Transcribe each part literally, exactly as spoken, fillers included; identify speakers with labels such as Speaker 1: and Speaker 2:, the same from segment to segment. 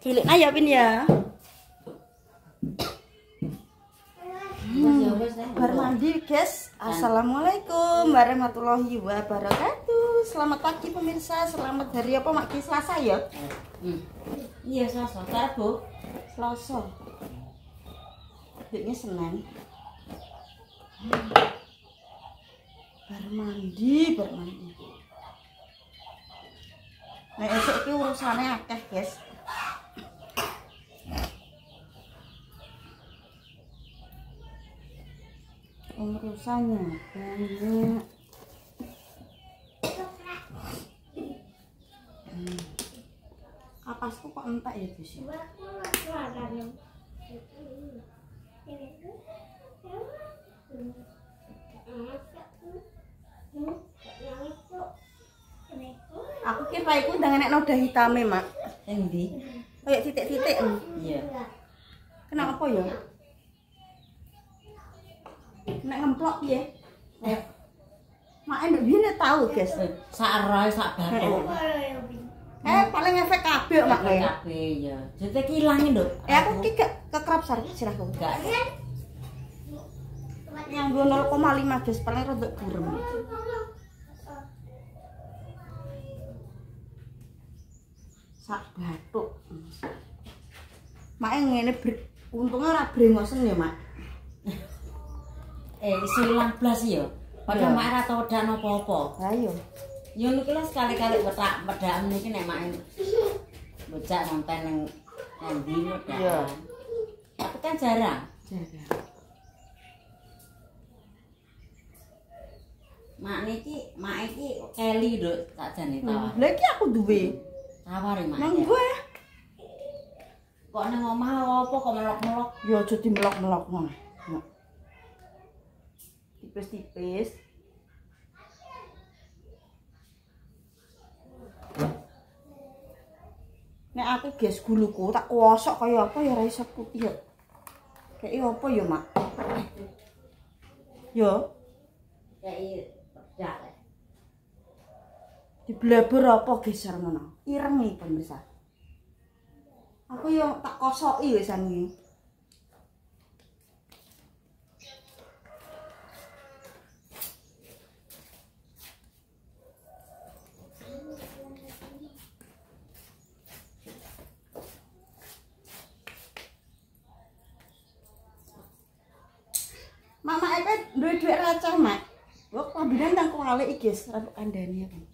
Speaker 1: Cilik ya Pin ya. Hmm, bar mandi guys. Assalamualaikum warahmatullahi wabarakatuh. Selamat pagi pemirsa. Selamat hari apa Mak? Selasa ya?
Speaker 2: Hmm. Iya Selasa. Rabu.
Speaker 1: Selasa. Ini Senin. Bar mandi, bar mandi. Nah, esok iki urusane akeh, guys. Urusannya banyak. Hmm. Kapasku kok entek ya, Gus? Aku kira iku ndang enek noda hitame, Mak.
Speaker 2: Endi?
Speaker 1: Kayak titik-titik.
Speaker 2: Iya.
Speaker 1: Kenapa ya? Nek ngemplok piye?
Speaker 2: Eh,
Speaker 1: Mak ndek bine tau, guys.
Speaker 2: sak roe sak bathuk.
Speaker 1: Eh, paling efek kabeh, Mak.
Speaker 2: Kabeh ya. Jete ki ilang nduk.
Speaker 1: Eh, aku ki gak kekerap sar silahku.
Speaker 2: Enggak.
Speaker 1: Yang nol koma lima, guys, paling rada burem. Sak bathuk. Mak ngene untunge ora brengosen ya, Mak.
Speaker 2: Eh, silang blas ya. Padahal mak ora tau wedan apa-apa.
Speaker 1: Ha iya.
Speaker 2: Ya niki lho sekali-kali wetak wedakan niki nek mak bocah nonton nang endi wedakan.
Speaker 1: Iya.
Speaker 2: Tapi kan jarang.
Speaker 1: Jarang.
Speaker 2: Mak niki, mak iki keli nduk sakjane tawar.
Speaker 1: Lah iki aku duwe.
Speaker 2: Tawar mak.
Speaker 1: Nang gue.
Speaker 2: Kok nang omah apa kok melok-melok?
Speaker 1: Ya aja dimelok-melok ngono. Tipis-tipis. Nek aku guys guluku tak kosok kaya apa ya ora iso putih ya. Kayak apa ya, Mak? Yo.
Speaker 2: Kayak pedak.
Speaker 1: Diblabur apa geser ngono? Ireng iki pemirsa. Aku yo tak kosoki wisan iki. Mama iki duwe dhuwit receh, Mak. Kok pambinan nang kualik iki, guys, rada kandhane apa.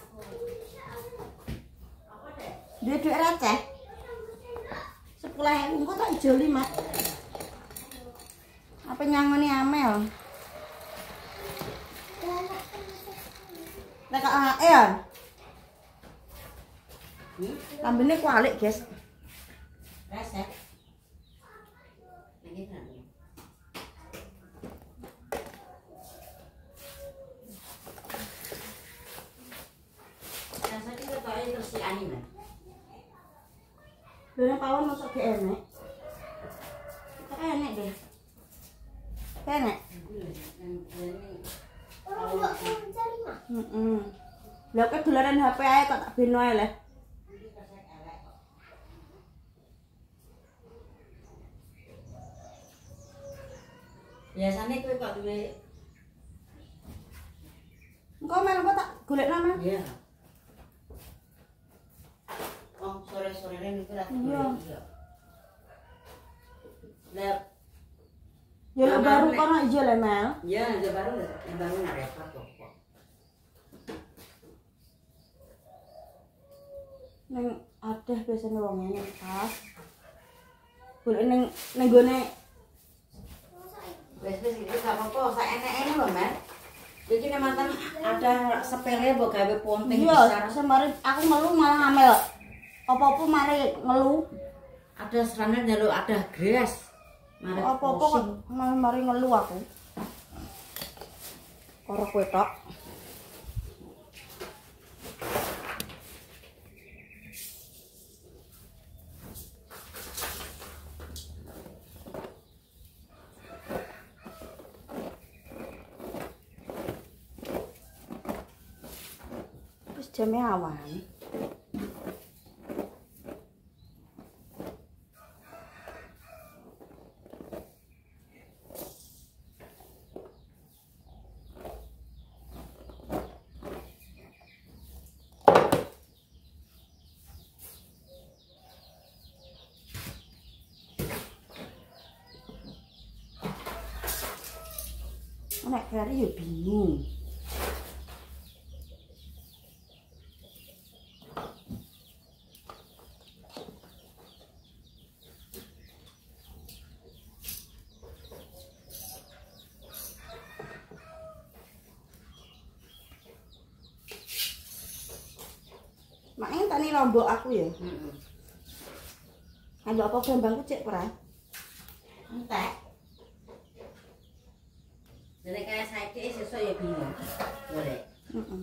Speaker 1: Duwe dhuwit receh. sepuluh ribu kok tak joli, Mak. Apa nyangoni Amel? Nek A E ya. Lambene kualik, guys.
Speaker 2: Resep. Iki kan. Rasane ketoke terus anime.
Speaker 1: Dene pawon masuk ge enek. Kok enek deh. Enek. Heeh. Lah kok dolanan H P ae kok tak beno ae leh.
Speaker 2: Biasane kowe kok duwe.
Speaker 1: Engko mel kok tak golekno, Mas.
Speaker 2: Iya. Oh, sore-sore niku ra
Speaker 1: Iya.
Speaker 2: Lah,
Speaker 1: Ya lo baru kono ijo le, Mel.
Speaker 2: ya aja baru baru repot kok.
Speaker 1: Neng adeh biasane wong nang pas. Golek ning ning gone
Speaker 2: Wes-wes iki gak apa-apa, sak enek-enek lho, Mas. Iki nek mantan ada sepele mbok gawe ponting besar.
Speaker 1: iya, semare aku ngelu malah ngamel. Apa-apa mari ngelu.
Speaker 2: Ada serana njaluk ada gres. Mari
Speaker 1: Apa-apa kok malah mari ngelu aku. Karo kowe tok. Wis jame awan. nek kari ya bingung. Maknya tani lombok aku ya.
Speaker 2: Heeh.
Speaker 1: Ada apa gambangku cek ora?
Speaker 2: Entek. Jadi kayak saiki sesuk ya bingung. Boleh.
Speaker 1: Heeh.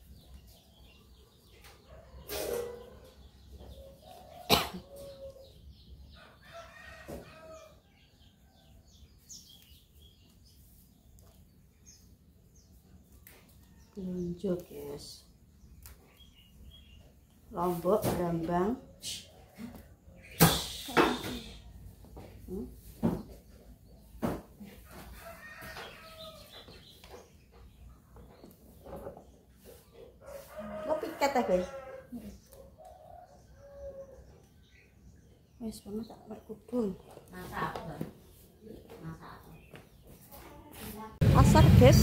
Speaker 1: Tunjuk, guys. Lombok Rambang. Hmm? Lo piket ya guys. Wes banget tak mek kudung.
Speaker 2: Masak apa? Masak apa?
Speaker 1: Pasar guys.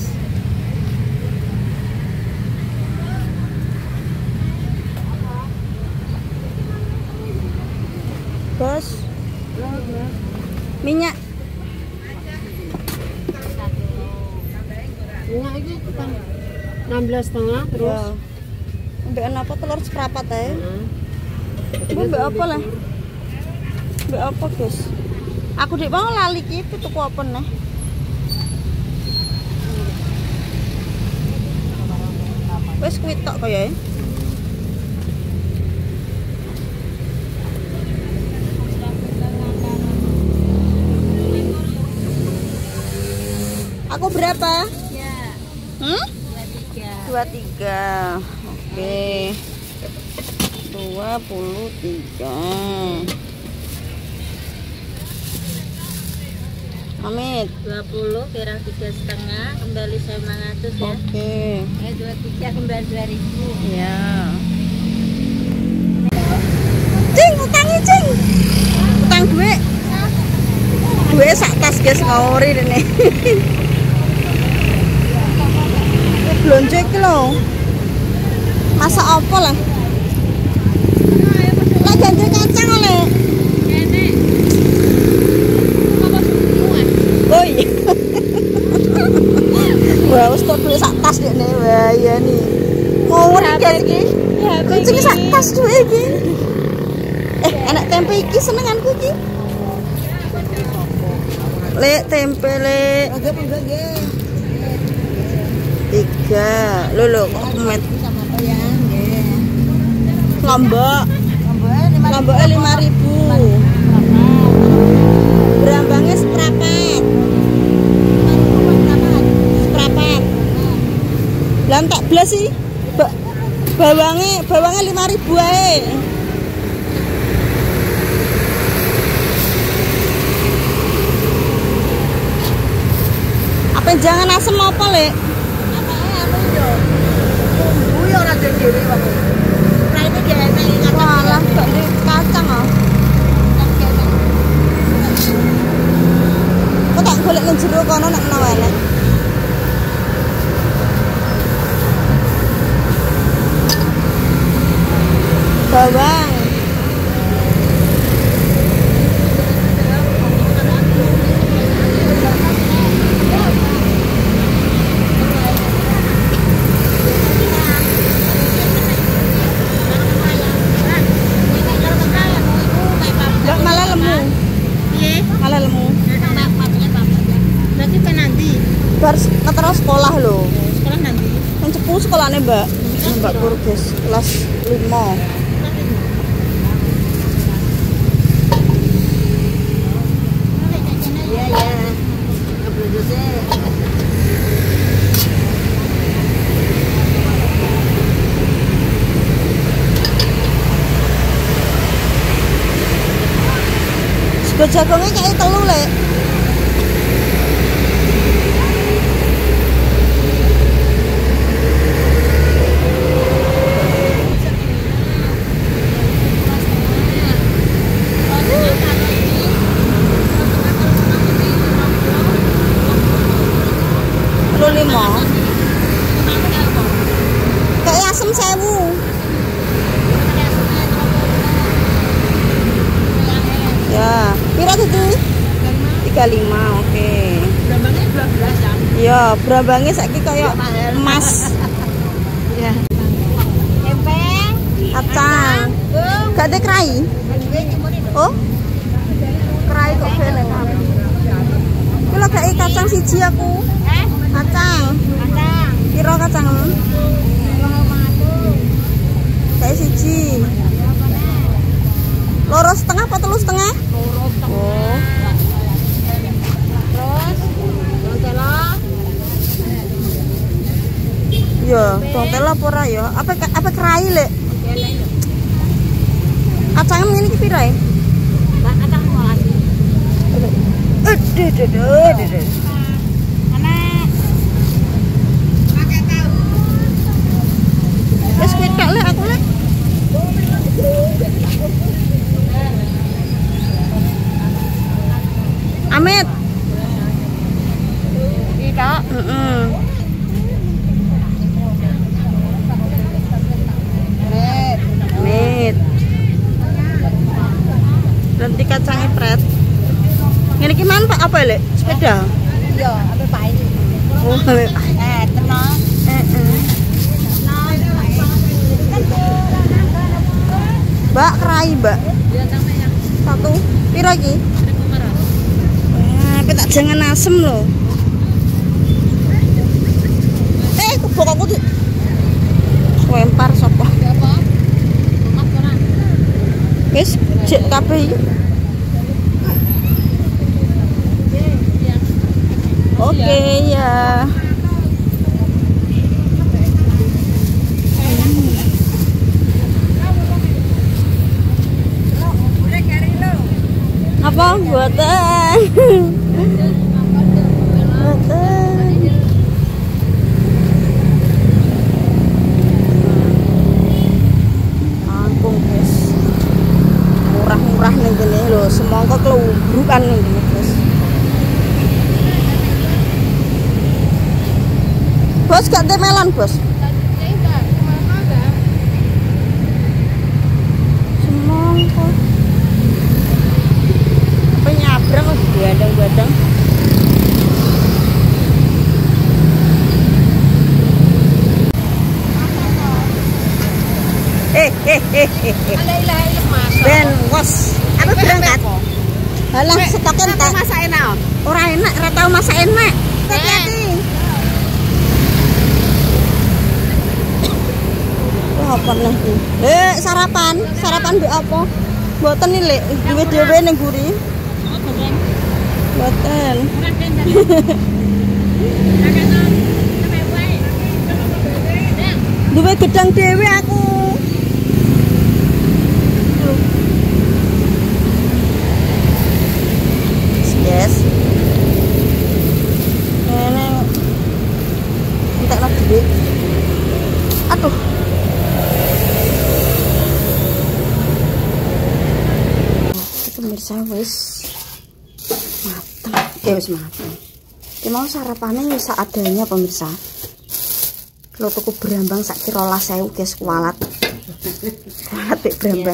Speaker 1: Bos. Minyak.
Speaker 3: Minyak itu kan enam belas setengah terus.
Speaker 1: Ya. Mbak apa telur seprapat ya?
Speaker 3: Heeh.
Speaker 1: Mbak mbak apa lah? Mbak apa guys? Aku dek mau lali ki tuku apa nih? Wes kuwi tok kaya e. Aku berapa?
Speaker 3: Ya,
Speaker 1: Hmm?
Speaker 3: dua tiga.
Speaker 1: dua puluh tiga. Oke. dua puluh tiga. Amit.
Speaker 3: dua puluh kira tiga setengah kembali lima ratus ya.
Speaker 1: Oke.
Speaker 3: Eh dua puluh tiga kembali dua ribu.
Speaker 1: Ya. Cing, utangi cing. Utang duit. Duit sak tas guys ngawuri ini. Belanja iki lho. Masak apa lah? Lah ganti kacang oleh.
Speaker 3: Nenek. Apa semua?
Speaker 1: Oh iya. Wah, wis tok duit sak tas dene. Wah, iya nih. Ngawuri guys iki.
Speaker 3: Ya,
Speaker 1: Cing sak tas duit iki. Eh, enak tempe iki senenganku iki. Lek tempe lek. Agak enggak nggih. Tiga. Lho lho kok kemet.
Speaker 3: Sama apa ya? Nggih.
Speaker 1: Lombok. Lomboknya lima ribu. Berambangnya seprapat. Seprapat. Lah tak belas sih. Ba bawangnya bawangnya lima ribu ae. Apa jangan asem apa, Lek? Walah, gak di kacang ah. Kok tak golek nang jero kono nek menawa elek. Bawang. Gak malah lemu.
Speaker 3: Iya.
Speaker 1: Malah lemu.
Speaker 3: Berarti kan nanti
Speaker 1: Bar ketara sekolah lho.
Speaker 3: sekolah nanti.
Speaker 1: Yang cepu sekolahnya Mbak. Mbak Purges kelas lima.
Speaker 3: Iya ya.
Speaker 1: Sego jagongnya kayak telu, Lek. Pira itu? tiga puluh lima, oke.
Speaker 3: Brambangnya dua belas ya.
Speaker 1: Iya, brambangnya saiki kayak emas.
Speaker 3: Ya. Tempe,
Speaker 1: Kacang. Gak ada kerai? Oh? Kerai kok bene. Kuwi gak kacang siji aku.
Speaker 3: eh,
Speaker 1: Kacang.
Speaker 3: kacang.
Speaker 1: Pira kacang? Kayak siji. Loro setengah apa telu setengah? Oh.
Speaker 3: Terus, tela.
Speaker 1: Iya, tongtel apa ora ya? Apa apa kerai, Lek? Kacangnya ngene iki pira ya?
Speaker 3: Mbak kacang lagi.
Speaker 1: Aduh, aduh, aduh.
Speaker 3: Mana? Pakai tahu.
Speaker 1: Wis ketok Lek aku, Lek. Amit.
Speaker 3: Tidak.
Speaker 1: Heeh. Amit. Nanti kacangnya pret. Ngene iki man Pak apa, Lek? Sepeda.
Speaker 3: Iya, apa Pak ini?
Speaker 1: Oh,
Speaker 3: Eh, tenang.
Speaker 1: heeh. Mbak, kerai, Mbak.
Speaker 3: Dia namanya
Speaker 1: Satu. Pira iki?
Speaker 3: seribu lima ratus.
Speaker 1: Wah, tapi tak jangan asem loh. Eh, kebok aku di lempar sapa?
Speaker 3: Apa? Mas koran.
Speaker 1: Wis, jek kabeh iki.
Speaker 3: Iya.
Speaker 1: Oke, ya. Apa buatan? Buatan. Angkung guys. Murah-murah nih gini loh. Semangka kelubrukan nih gini guys. Bos gak ada melon bos? Semangka. Apa nyabrang lagi badang-badang. Eh eh eh eh eh. Ben wos. Apa berangkat? Halah stoknya entek.
Speaker 3: Masak enak.
Speaker 1: Ora enak, ora tau masak enak. Hati-hati. Wah, apa nih? Eh, sarapan. Sarapan mbek apa? Mboten nih, Lek. Duwe dhewe ning guri. Mboten. Duwe gedang dhewe aku. Yes. Ini entek lah duit. Aduh. Pemirsa wis mateng. Eh wis mateng. Ki mau sarapannya wis seadanya pemirsa. Kalau tuku berambang sak kira rolas sewu guys kualat. Kualat pek berambang.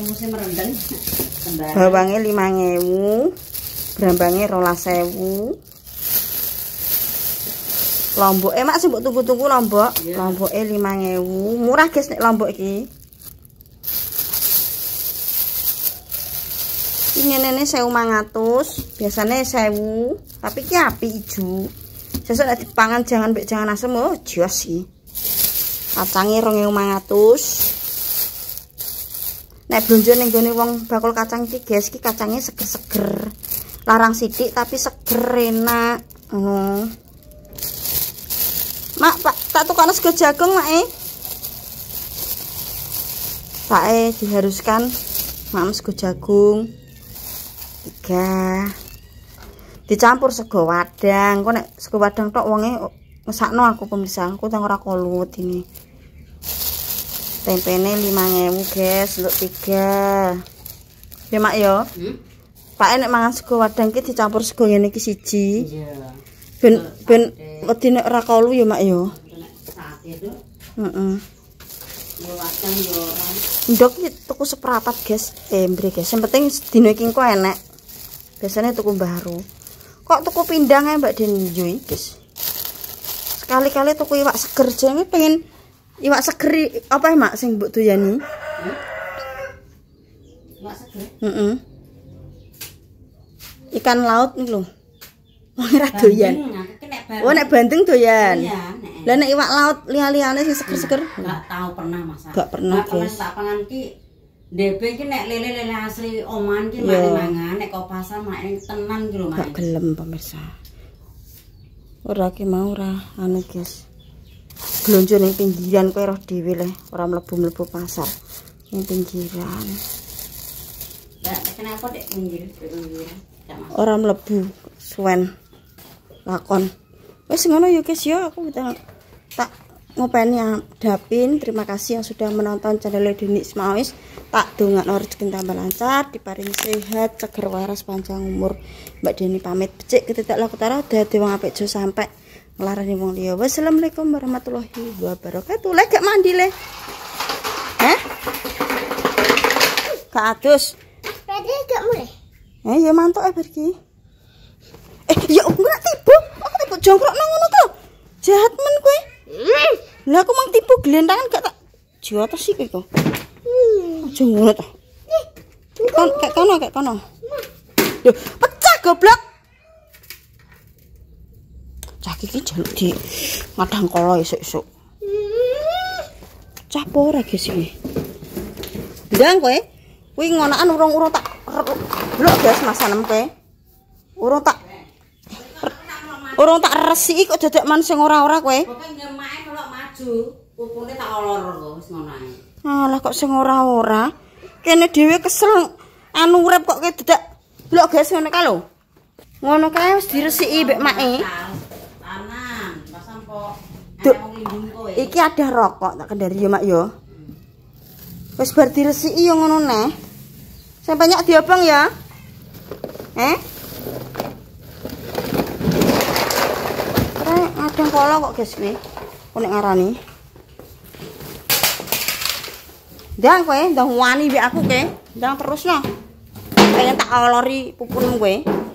Speaker 1: Bawangnya lima ewu. Berambangnya rolas sewu. Lombok eh mak sih mbok tuku-tuku lombok. Yeah. Lomboknya lima ewu. Murah guys nek lombok iki. Ini nenek sewu mangatus. Biasanya sewu. Tapi ki api ijo. Sesuk nek dipangan jangan mbek jangan asem oh jos sih. Kacangnya rong ewu mangatus. Nek blonjo ning gone wong bakul kacang iki guys, iki kacangnya seger-seger. Larang sidik tapi seger enak. Oh. Mak, Pak, tak tukar sego jagung, Mak eh. Pak eh diharuskan mak sego jagung. Tiga. Dicampur sego wadang. Kok nek sego wadang tok wonge ngesakno aku pemirsa. Aku tang ora kolut ini. Tempene lima ewu guys, untuk tiga. Ya mak yo. Hmm? Pak nek mangan sego wadang ki dicampur sego ngene iki siji. Iya. Ben ben wedi nek ora kolu ya mak yo. Nek sate itu. Heeh. Yo wadang yo ora. Ndok iki tuku seprapat guys. Eh mbre guys, yang penting dino iki engko enek. Biasanya tuku baru. Kok tuku pindang ya Mbak Deni yo guys. Sekali-kali tuku iwak seger jenenge pengen iwak seger apa ya Mak sing mbok doyani? Hmm?
Speaker 2: Iwak seger?
Speaker 1: Heeh. Ikan laut nih lho. Wong ora doyan. Oh nek bandeng doyan.
Speaker 2: Iya, nek.
Speaker 1: Lah nek iwak laut liya-liyane sing seger-seger
Speaker 2: Enggak tahu pernah masak.
Speaker 1: Enggak pernah, guys.
Speaker 2: Tak pangan ki D B ki nek lele-lele asli oman ki mari mangan, nek kok pasar mak tenan ki lho, Mak.
Speaker 1: Gak gelem pemirsa. Ora ki mau ora anu guys. Blonjo ning pinggiran kowe roh dhewe le, ora mlebu-mlebu pasar. Ning pinggiran.
Speaker 2: Lah kenapa dek pinggir pinggiran?
Speaker 1: Ora mlebu suwen lakon. Wis ngono ya guys ya, aku tak tak ngopeni Dapin. Terima kasih yang sudah menonton channel Deni Ismail. Tak dongakno rezeki tambah lancar, diparingi sehat, seger waras, panjang umur. Mbak Deni pamit becik ketetek laku tara dadi wong apik aja sampe nglarani wong liya. Wassalamualaikum warahmatullahi wabarakatuh. Lek gak mandi le. Hah? Kak Adus.
Speaker 3: Berarti gak mulai.
Speaker 1: Eh ya mantuk eh pergi. Eh ya enggak tipu. Aku tipu jongkrok nang ngono to. Jahat men kowe. Lah aku mang tipu glentangan gak tak jotos iki kok. Aja ngono to. Kon kek kono kek kono. Lho, pecah goblok. Cah iki jaluk di ngadang kala esuk-esuk. Cah apa ora guys iki? Ndang kowe. Kuwi ngonakan urung-urung tak blok guys masanem kowe. Urung tak urung tak resiki kok dadak man sing ora-ora kowe.
Speaker 2: Pokoke nyemake melok maju, pupune tak olor kok wis ngono ae.
Speaker 1: Alah kok sing ora-ora. Kene dhewe kesel anu urip kok kowe dadak blok guys ngono ka lho. Ngono kae wis diresiki mbek make.
Speaker 2: Tanam, pas sampo
Speaker 1: Duh,
Speaker 2: ana wong lindung kowe.
Speaker 1: iki ada rokok tak kendari ya Mak yo. Wis bar diresiki yo ngono neh. Sing banyak diobong ya. Eh? Ora ngadeng kala kok guys kuwi. Kok nek ngarani. Ndang kowe, ndang wani mbek aku kowe. Ndang terus no. Pengen tak olori pupune kowe.